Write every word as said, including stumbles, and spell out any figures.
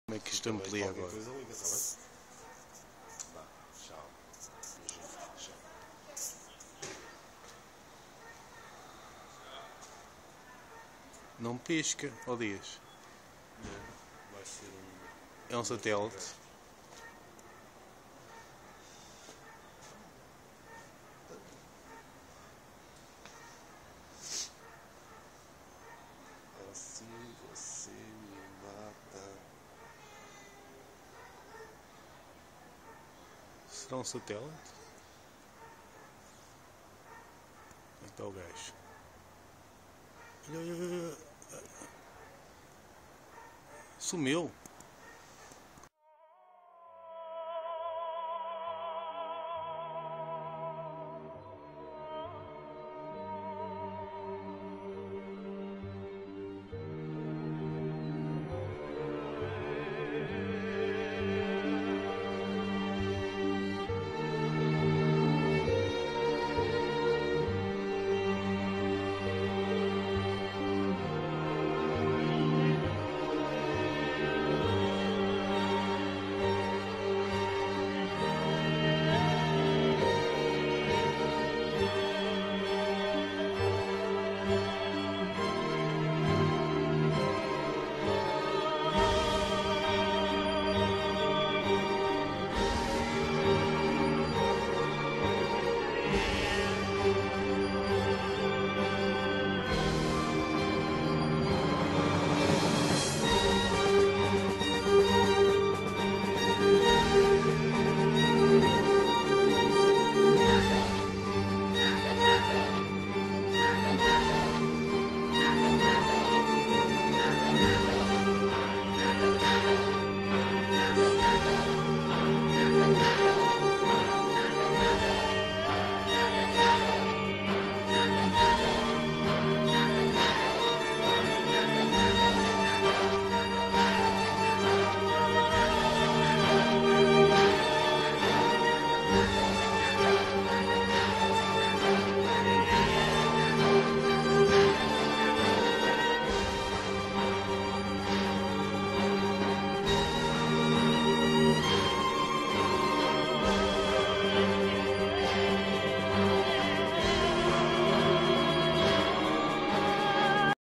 Como é que isto amplia agora? Coisa liga, tá bem? Vá, tchau. Tchau. Não pisca, ó Dias. Não, vai ser um. É um satélite. Assim você me mata. Será um satélite? Onde está o gajo? Olha, olha, olha. Sumiu.